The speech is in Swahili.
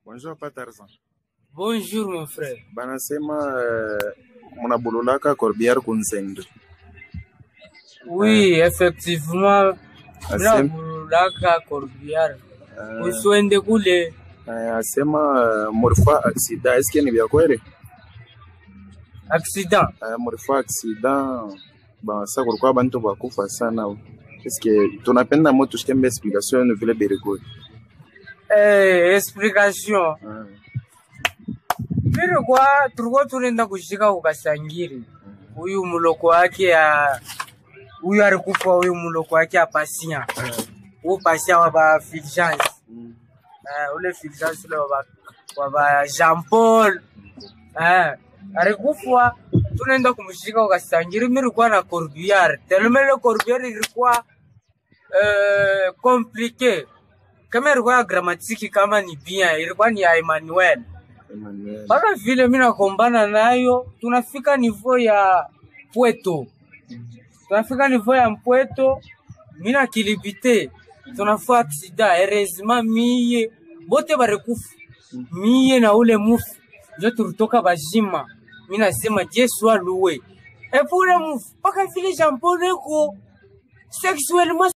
Bonjour Paterson. Bonjour mon frère. Banasema mnabululaka Corbière Kunsende. Oui, effectivement. Mnabululaka Corbière. Kuswende kule. Asema murfa accident. Est-ce que ni vya kweli? Accident. Murfa accident. Sasa kulikuwa bantu bakufa sana. Est-ce que tunapenda moto tushikembe explication vile bereko? Explication. Mimi kwa tulikuwa tunaenda kushika ukasangiri. Huyu muloko wake huyu alikufa, huyu muloko wake apasia. Huyu pasia wa Fulgence. Ule Fulgence ule wa Jean Paul. Alikufa, tunaenda kumshika ukasangiri. Mimi nilikuwa na Corbière. Tellement le Corbière ilikuwa compliqué. Kama ilikuwa grammatiki kama ni bien, ilikuwa ni ya Emmanuel. Baka vile mimi nakombana nayo, tunafika niveau ya Puerto. Tunafika niveau ya Puerto, mimi na kilibite. Tunafua accident, heureusement miye bote barekufa. Miye na ule mufu, ndio tulitoka bajima. Mimi nasema Dieu soit loué. Et pour le mufu, baka vile Jean Paul eko sexuellement